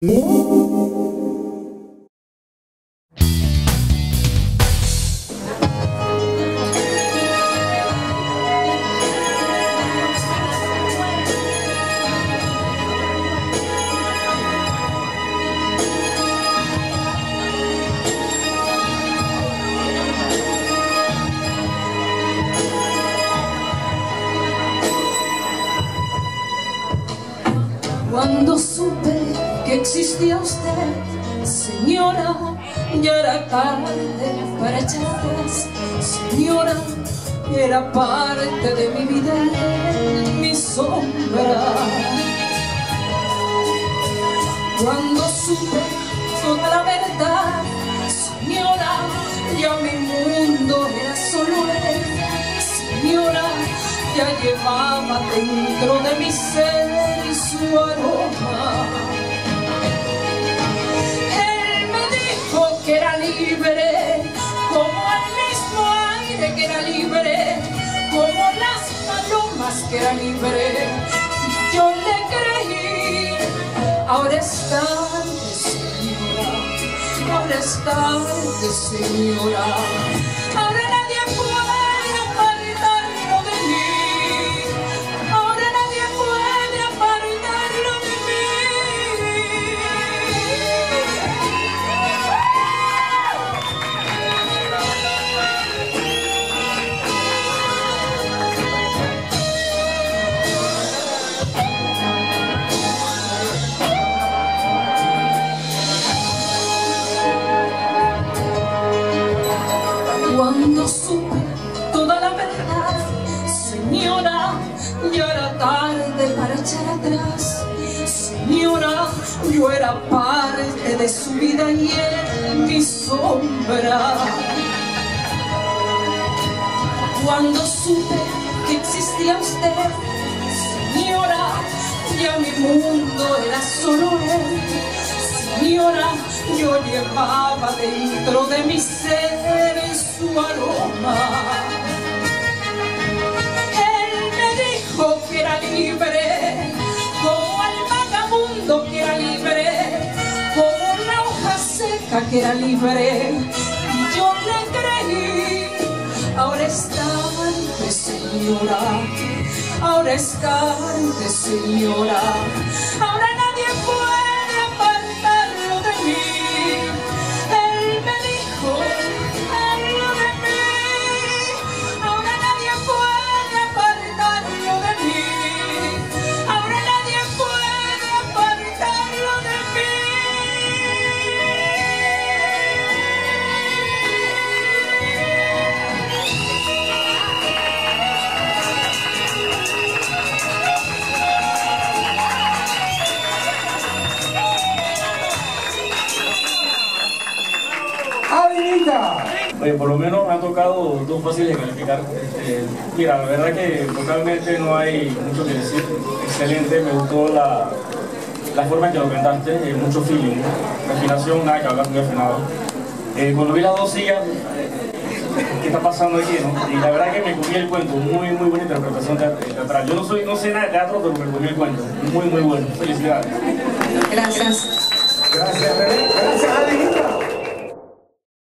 Cuando supe que existía usted, señora, ya era tarde para echar atrás. Señora, era parte de mi vida, mi sombra. Cuando supe toda la verdad, señora, ya mi mundo era solo él. Señora, ya llevaba dentro de mi ser su aroma. Él me dijo que era libre, como el mismo aire que era libre, como las palomas que era libre. Y yo le creí. Ahora es tarde, señora, ahora es tarde, señora. Ahora nadie puede apartarlo de mí. Ahora nadie puede apartarlo de mí. Cuando supe toda la verdad, señora, ya era tarde para echar atrás. Señora, yo era parte de su vida y él mi sombra. Cuando supe que existía usted, señora, ya mi mundo era solo él. Señora, yo llevaba dentro de mi ser su aroma. Él me dijo que era libre, como el vagabundo que era libre, como la hoja seca que era libre. Y yo le creí. Ahora es tarde, señora, ahora es tarde, señora. Ahora nadie puede apartarlo de mí. Él me dijo algo de mí. Ahora nadie puede apartarlo de mí. Ahora nadie puede apartarlo de mí. Oye, por lo menos me han tocado dos fáciles de calificar. Mira, la verdad que vocalmente no hay mucho que decir. Excelente, me gustó la forma en que lo cantaste, mucho feeling, la afinación, nada que hablar, muy afinado. Cuando vi las dos sillas, ¿qué está pasando aquí, no? Y la verdad que me comí el cuento, muy buena interpretación teatral. Yo no sé nada de teatro, pero me comí el cuento, muy bueno. Felicidades. Gracias. Gracias, René. Gracias, Adelita.